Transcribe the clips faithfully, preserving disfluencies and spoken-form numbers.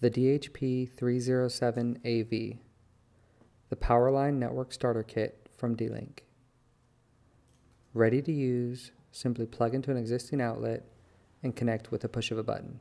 the D H P three oh seven A V, the PowerLine Network Starter Kit from D-Link. Ready to use, simply plug into an existing outlet and connect with the push of a button.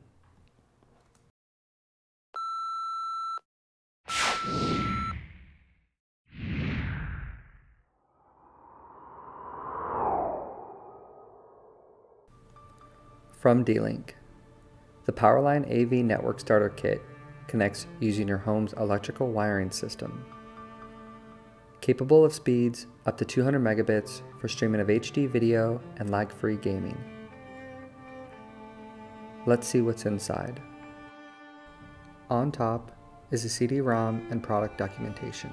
From D-Link, the PowerLine A V Network Starter Kit connects using your home's electrical wiring system. Capable of speeds up to two hundred megabits for streaming of H D video and lag-free gaming. Let's see what's inside. On top is a C D ROM and product documentation.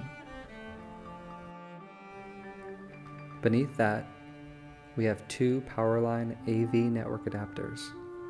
Beneath that, we have two PowerLine A V network adapters.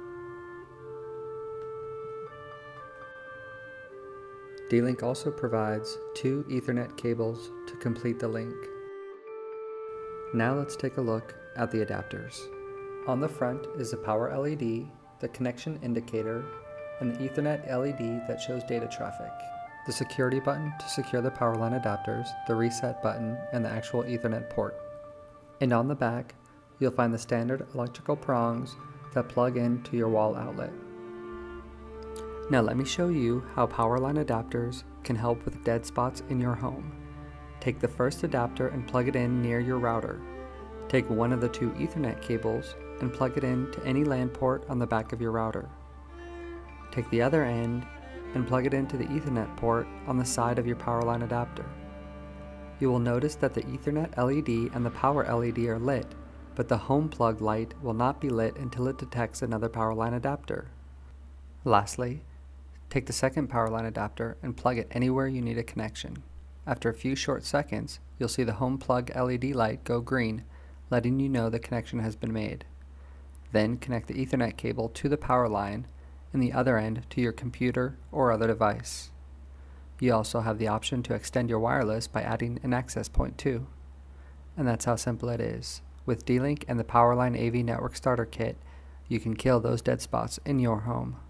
D-Link also provides two Ethernet cables to complete the link. Now let's take a look at the adapters. On the front is the power L E D, the connection indicator, and the Ethernet L E D that shows data traffic, the security button to secure the PowerLine adapters, the reset button, and the actual Ethernet port. And on the back, you'll find the standard electrical prongs that plug into your wall outlet. Now let me show you how PowerLine adapters can help with dead spots in your home. Take the first adapter and plug it in near your router. Take one of the two Ethernet cables and plug it in to any LAN port on the back of your router. Take the other end and plug it into the Ethernet port on the side of your PowerLine adapter. You will notice that the Ethernet L E D and the power L E D are lit, but the home plug light will not be lit until it detects another PowerLine adapter. Lastly, take the second PowerLine adapter and plug it anywhere you need a connection. After a few short seconds, you'll see the home plug L E D light go green, letting you know the connection has been made. Then connect the Ethernet cable to the power line and the other end to your computer or other device. You also have the option to extend your wireless by adding an access point too. And that's how simple it is. With D-Link and the PowerLine A V Network Starter Kit, you can kill those dead spots in your home.